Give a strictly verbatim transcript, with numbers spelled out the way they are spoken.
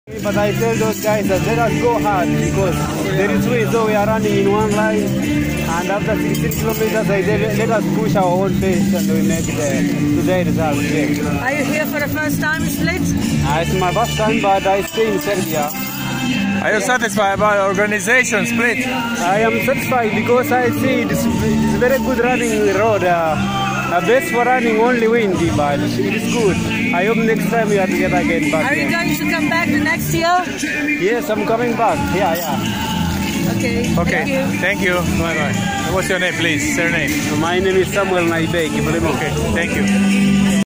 But I tell those guys that let us go hard because there is way so we are running in one line, and after sixteen kilometers I tell, let us push our own pace and we make the today results. Yes. Are you here for the first time in Split? Uh, it's my first time, but I stay in Serbia. Are you satisfied about the organization, Split? I am satisfied because I see it is, it is very good running road. Uh, uh, best for running only windy, but it is good. I hope next time we are together again. Back Are you here. going to come back the next year? Yes, I'm coming back. Yeah, yeah. Okay. Okay. Thank you. Thank you. Bye bye. What's your name, please? Surname. My name is Samuel Naibek. Okay. Thank you.